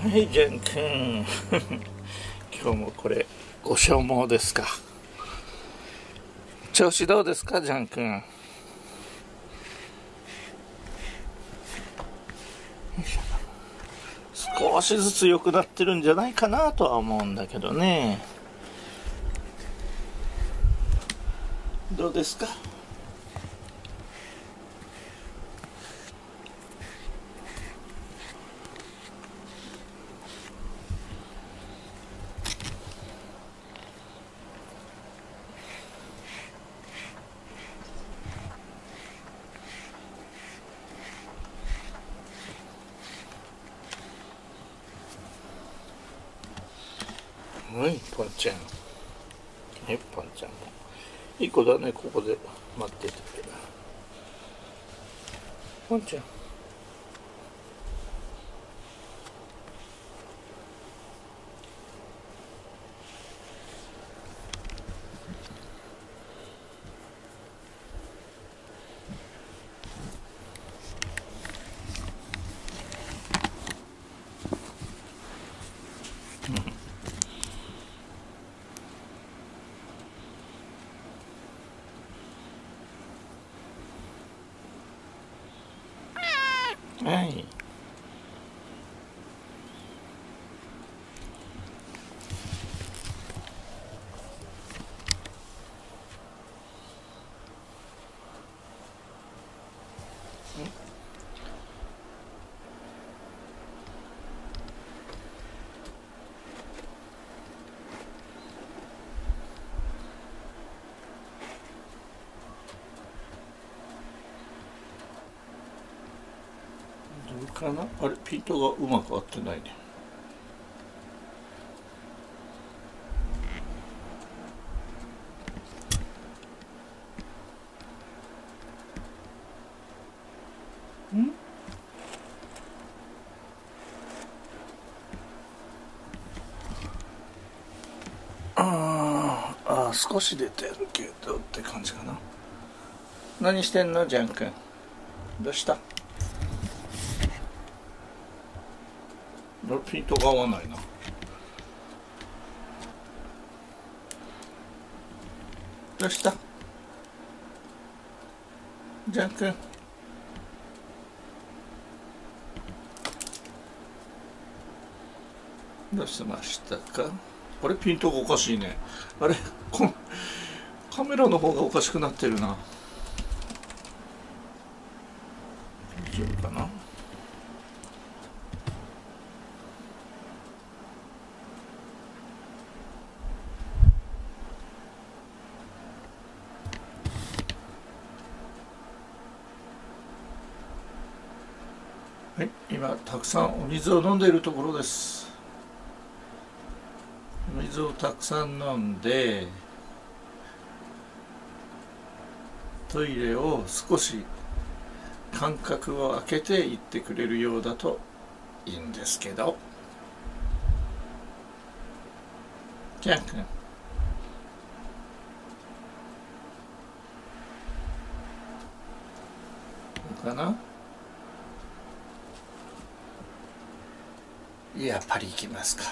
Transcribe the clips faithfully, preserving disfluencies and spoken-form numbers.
はいジャン君今日もこれご消耗ですか。調子どうですかジャン君。少しずつ良くなってるんじゃないかなとは思うんだけどね。どうですか。はい、ポンちゃん。はい、ポンちゃんも。いい子だね、ここで待っててくれる。ポンちゃん。はい。どうかな。あれ、ピートがうまく合ってないね。んあーあー、少し出てるけどって感じかな。何してんのジャン君。どうした。ピントが合わないな。どうしたジャン君。どうしましたか。あれ、ピントがおかしいね。あれ、こカメラの方がおかしくなってるな。大丈夫かな。はい、今たくさんお水を飲んでいるところです。お水をたくさん飲んでトイレを少し間隔を空けて行ってくれるようだといいんですけど。ジャン君、どうかな。やっぱり行きますか。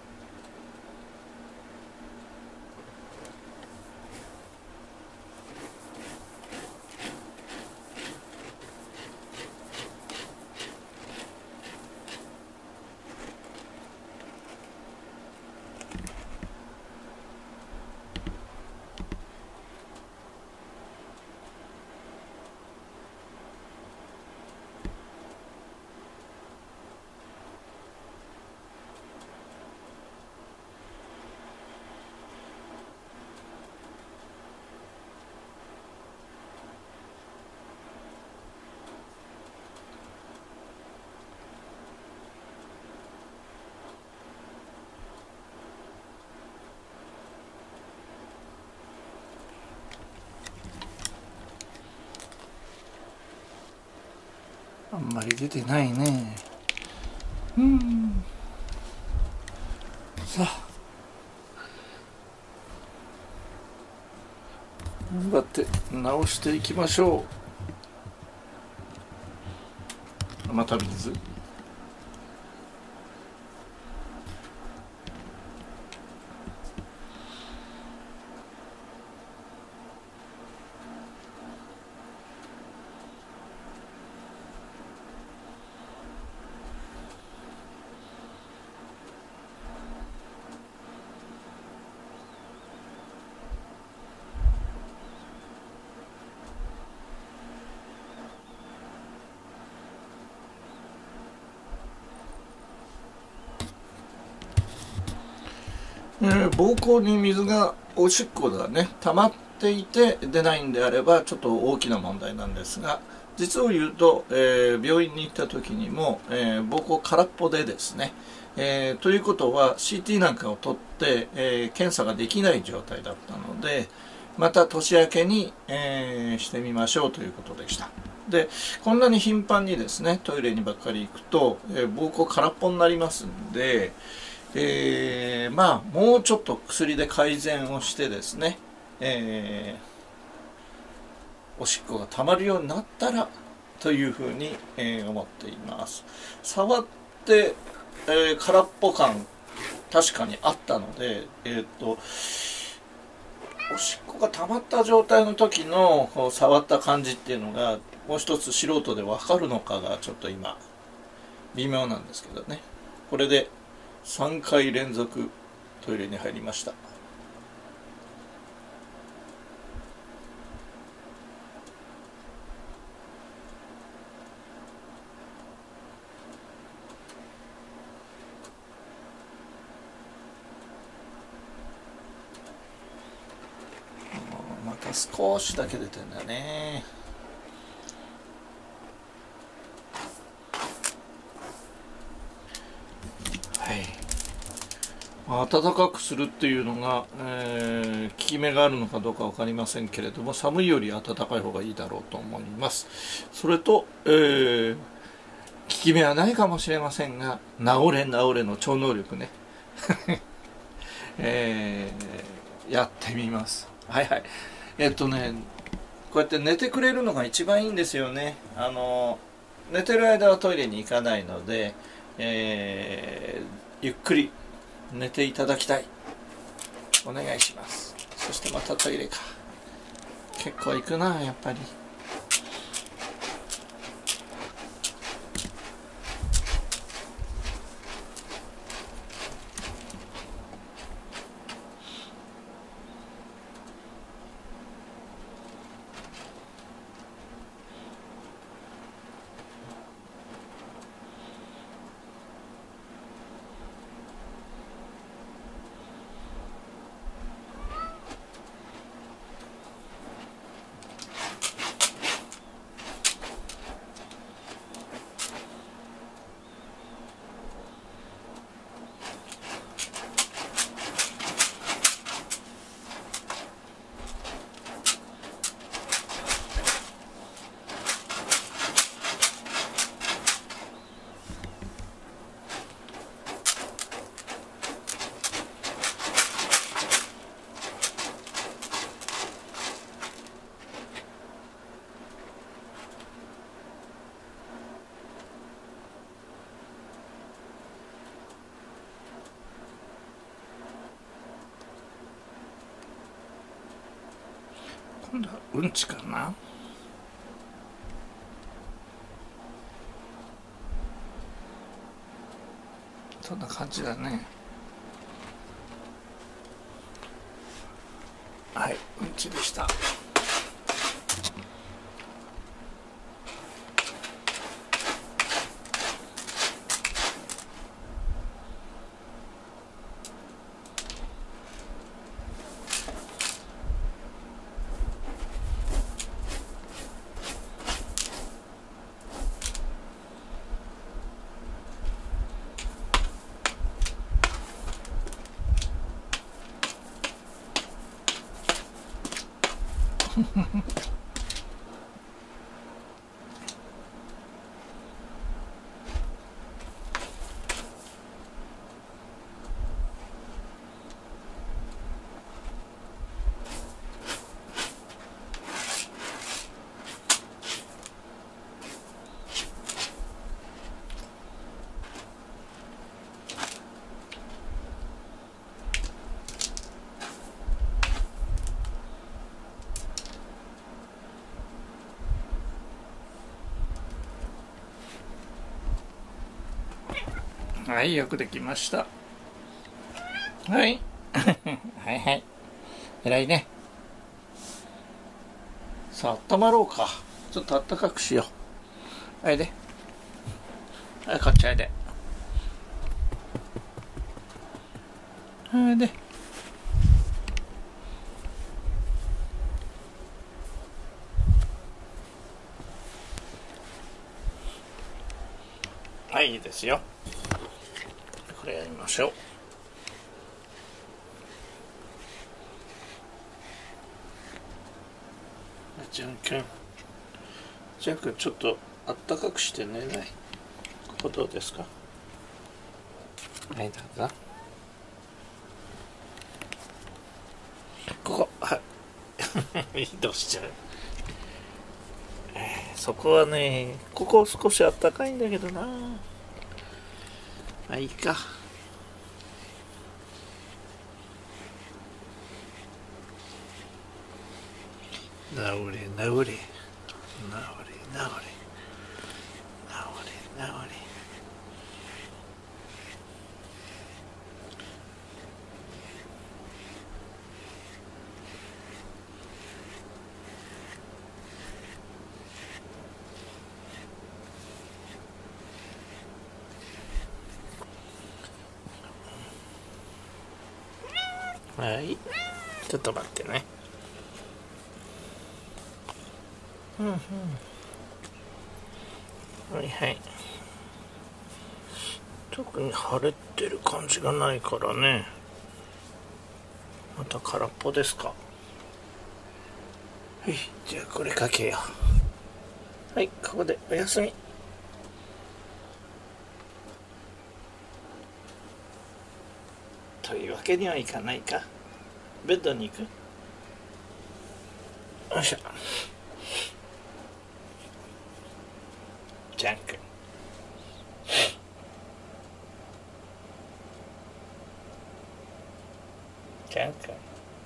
あんまり出てないね。うん。さあ、頑張って直していきましょう。また水。 えー、膀胱に水がおしっこがね溜まっていて出ないんであればちょっと大きな問題なんですが、実を言うと、えー、病院に行った時にも、えー、膀胱空っぽでですね、えー、ということは シーティー なんかを取って、えー、検査ができない状態だったので、また年明けに、えー、してみましょうということでした。でこんなに頻繁にですねトイレにばっかり行くと、えー、膀胱空っぽになりますんで、えー、まあもうちょっと薬で改善をしてですね、えー、おしっこがたまるようになったらというふうに、えー、思っています。触って、えー、空っぽ感確かにあったので、えー、っとおしっこが溜まった状態の時のこう触った感じっていうのがもう一つ素人で分かるのかがちょっと今微妙なんですけどね。これでさんかい連続トイレに入りました。また少しだけ出てんだね。はい、暖かくするっていうのが、えー、効き目があるのかどうか分かりませんけれども、寒いより暖かい方がいいだろうと思います。それと、えー、効き目はないかもしれませんが、治れ治れの超能力ね、えー、やってみます。はいはい。えっとねこうやって寝てくれるのが一番いいんですよね。あの寝てる間はトイレに行かないので、えー、ゆっくり寝ていただきたい。お願いします。そしてまたトイレか。結構行くなやっぱり。今度はうんちかな。そんな感じだね。はい、うんちでした。はい、よくできました。はいはいはい、偉いね。さあ温まろうか。ちょっとあったかくしよう。はいで、はい、こっちあいで、はいで。 はい、いいですよ。これやりましょう。ジャン君、ジャン君、ちょっとあったかくして寝ない。ここどうですか？はい、どうぞ。ここ、はい。移動しちゃう。えー、そこはね、ここ少しあったかいんだけどな。まあいいか。治れ治れ治れ治れ治れ治れ治れ。はい、ちょっと待ってね。うんうん。はいはい。特に腫れてる感じがないからね。また空っぽですか。はい、じゃあこれかけよう。はい、ここでおやすみ。というわけにはいかないか。ベッドに行く？よいしょ。ジャン君。ジャン君。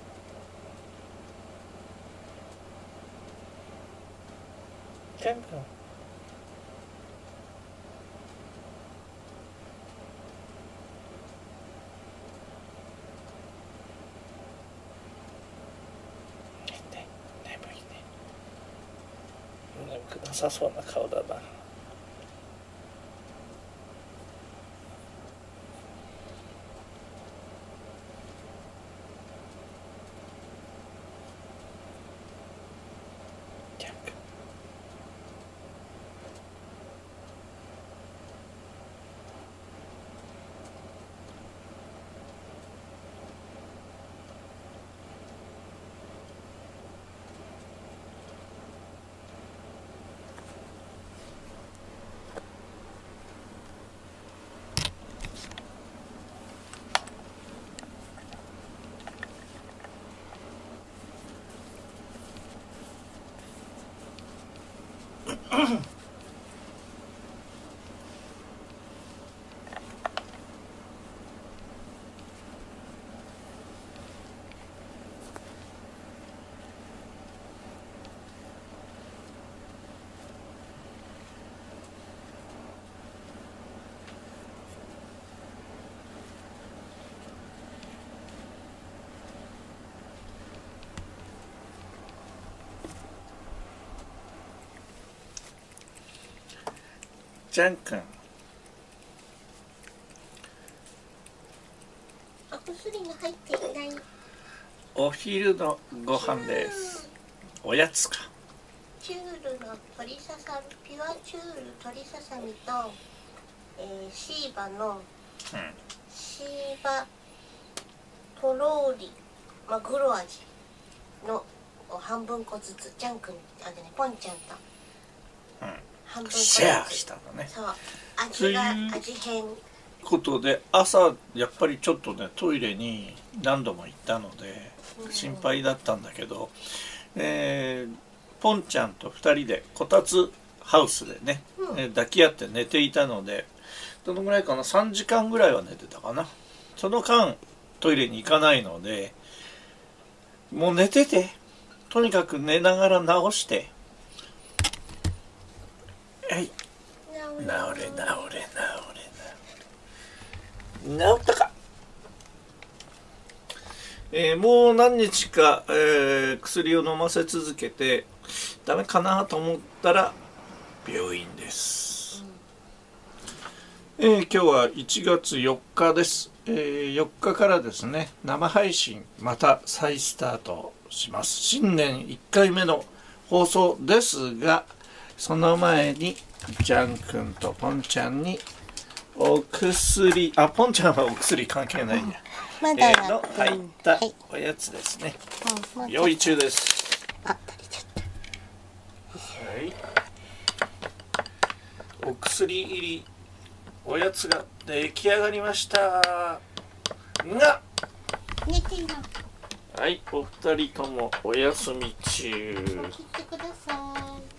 ジャン君。眠くなさそうな顔だな。ジャン君。ジャン君。 お薬が入っていない。 お昼のご飯です。おやつか。 チュールの鶏ささみ、ピュアチュール鶏ささみと、えー、シーバの、うん、シーバとろーりマグロ味の半分個ずつ、ジャン君、あれね、ポンちゃんと、 うん、 半分シェアしたのね。 そう、味が味変。 ことで朝やっぱりちょっとねトイレに何度も行ったので心配だったんだけど、えー、ポンちゃんとふたりでこたつハウスでね、うん、抱き合って寝ていたので、どのぐらいかな、さんじかんぐらいは寝てたかな。その間トイレに行かないので、もう寝てて、とにかく寝ながら直して、はい、治れ治れ治れ治ったか、えー、もう何日か、えー、薬を飲ませ続けてダメかなと思ったら病院です、うん、えー、今日はいちがつよっかです、えー、よっかからですね、生配信また再スタートします。新年いっかいめの放送ですが、その前にジャン君とポンちゃんにお薬、あ、ポンちゃんはお薬関係ないや。 まだえーの入ったはいおやつですね。 うんもうちょっと用意中です。 あ、足りちゃったはい。お薬入りおやつが出来上がりましたが、 寝てよはい、お二人ともお休み中。 切ってくださ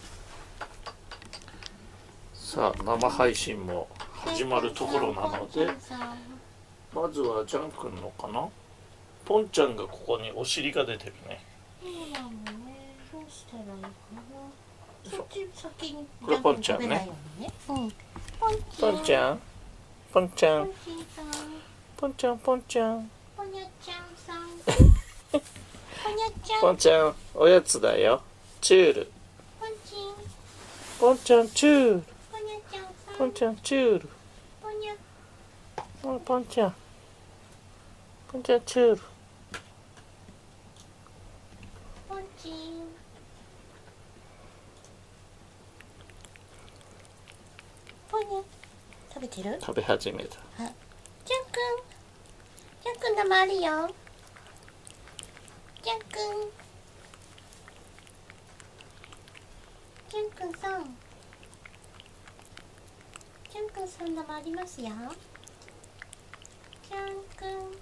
さあ、生配信もい始まるところなので、まずはジャン君のかな。ポンちゃんがここにお尻が出てるね。 そうなのね。どうしたらいいかな。そっち先にこれポンちゃんね。 うん。 ポンちゃん、ポンちゃん、 ポンちゃん、 ポンちゃん、ポンちゃん、 ポニャちゃんさん。ポニャちゃん。 ポンちゃん、おやつだよ。チュール。 ポンチン。 ポンちゃん、チュール。 ポニャちゃんさん。 ポンちゃん、チュール。 ポニャ。 ポンポンちゃん、ポンちゃん、チュール。 ポンチン。ポニャ。食べてる？ 食べ始めた。 あ、ジャン君。ジャン君のもあるよ。ジャン君。ジャン君さん。ジャン君さんのもありますよ。ジャン君。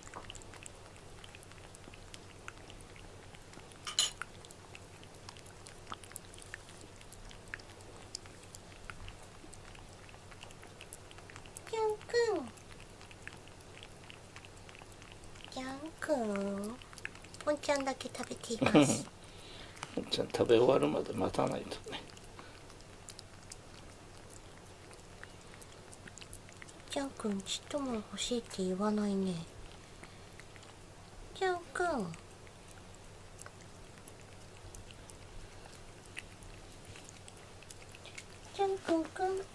ジャン君。ジャン君。ポンちゃんだけ食べています。 ポンちゃん食べ終わるまで待たないとね。 ジャン君ちっとも欲しいって言わないね。ジャン君。ジャン君くん。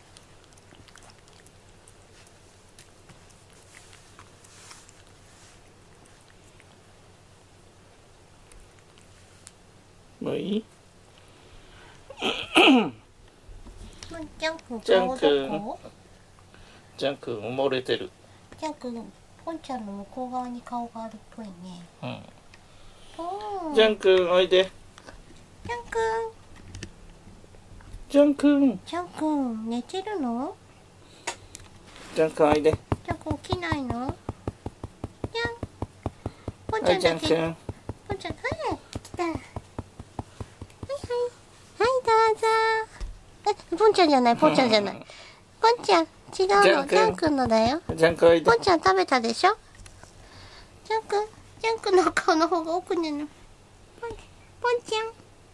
もういい？ ジャン君ジャン顔君どこ？ ジャン君埋もれてる。 ジャン君、ポンちゃんの向こう側に顔があるっぽいね。 うん。 おージャン君おいで。 ジャン君。 ジャン君。 ジャン君寝てるの？ ジャン君おいで。 ジャン君起きないの？ジャン。ポンちはい、ジャゃんだけ。 ン君。 ポンちゃん、はい、来た。はいはい。はい、どうぞ。え、ポンちゃんじゃない、ポンちゃんじゃない。ポンちゃん、違うの、ジジャン君ャン君のだよ。 ジャン君おいでポ。ンちゃん食べたでしょ？ジャン君、ジャン君の顔の方が奥にいるの。ポン、ポンちゃん。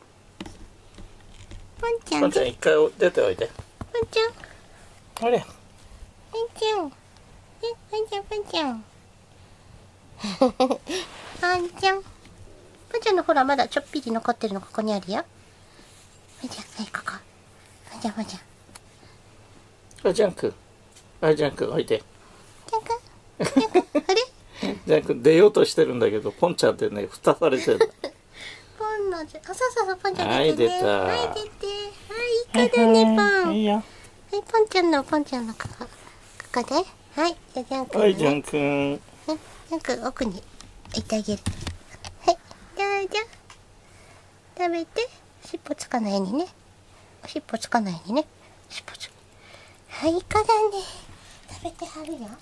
ポンちゃん、 ポンちゃん一回出ておいで。 ポンちゃん。 あれ。 ポンちゃん。え、ポンちゃん、ポンちゃん。ポンちゃん。ポンちゃんのほら、まだちょっぴり残ってるのここにあるよ。ポンちゃん、はい、ここ。ポンちゃん、ポンちゃん。 あ、ジャン君。あ、ジャン君おいで。 ジャン君、ジャン君、あれジャン君出ようとしてるんだけど、ポンちゃんってね、蓋されてる。 ポンのじゃ、あ、そうそうそう、ポンちゃんはい出てね。 出たはい、出て。はい、いい子だね、ポン。 いいよ。 はい、ポンちゃんの、ポンちゃんのここ。ここで。はい、じゃあ、ジャン君、ね。 はい、ジャン君。 ね、ジャン君、奥に置いてあげる。はい、どうぞ。食べて。尻尾つかないようにね。尻尾つかないようにね。尻尾つか。はい、いい子だね。食べてはるよ。よか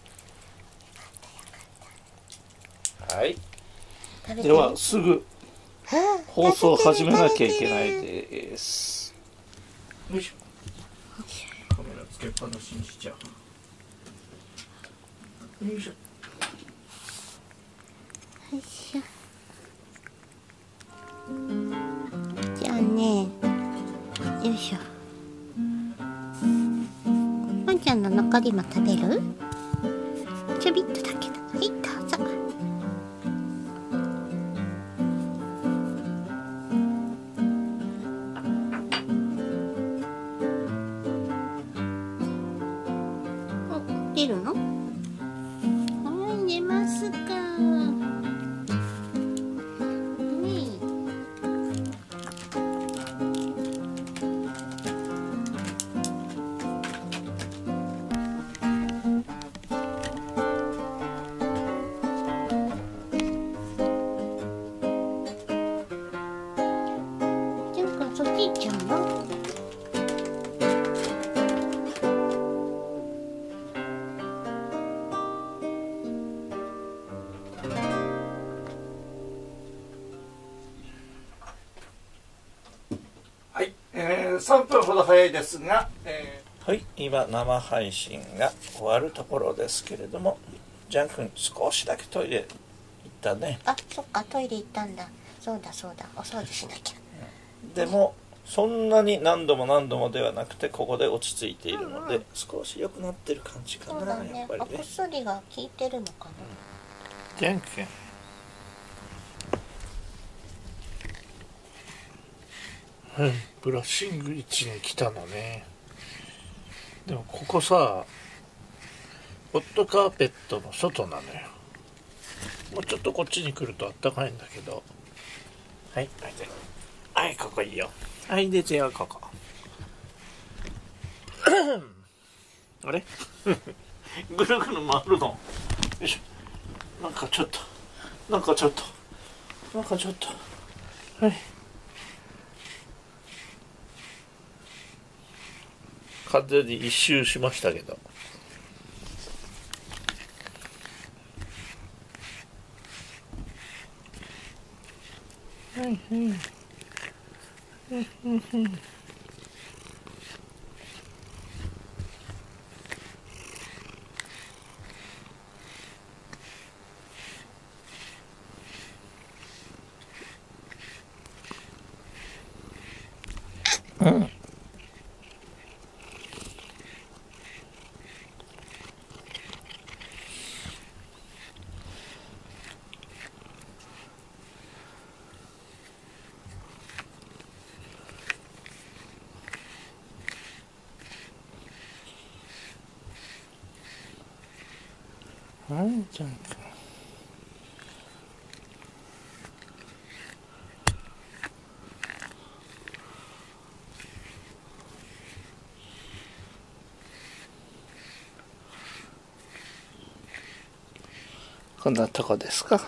った、よかった。 はい。 食べてでは、すぐはあ放送を始めなきゃいけない食べてるです。よいしょ。カメラつけっぱなしにしちゃう。よいしょ。 よいしょ。じゃあね、よいしょ。ポンちゃんの残りも食べる？ちょびっとだけど。はい、どうぞ。お、出るの？はい、出ますか。ねえ。 ー、さんぷんほど早いですが、えー、はい、今生配信が終わるところですけれども、ジャン君少しだけトイレ行ったね。 あ、そっか、トイレ行ったんだ。そうだそうだ、お掃除しなきゃ。 でもそんなに何度も何度もではなくて、ここで落ち着いているので、うんうん、少し良くなってる感じかな。 そうだね、やっぱりね、お薬が効いてるのかな。 ジャン君、うん、ブラッシング位置に来たのね。でもここさ、ホットカーペットの外なのよ。もうちょっとこっちに来るとあったかいんだけど。はい、はい、はい、ここいいよ。はい、出てよ、ここ。あれぐるぐる回るの。よいしょ。なんかちょっと、なんかちょっと、なんかちょっと。はい。完全に一周しましたけど。はいはい。うん。はい、じゃんか。こんなとこですか。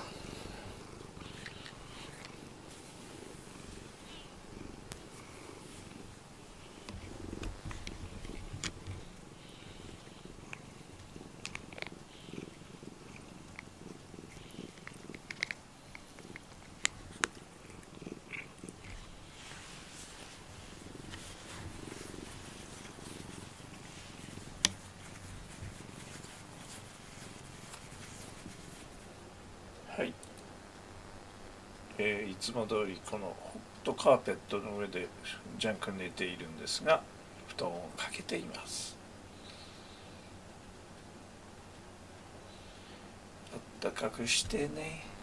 はい、えー、いつも通りこのホットカーペットの上でジャン君寝ているんですが、布団をかけています。あったかくしてね。